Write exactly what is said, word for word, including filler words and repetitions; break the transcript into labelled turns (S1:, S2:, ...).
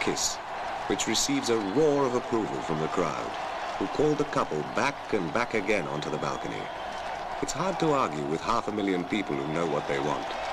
S1: kiss, which receives a roar of approval from the crowd, who called the couple back and back again onto the balcony. It's hard to argue with half a million people who know what they want.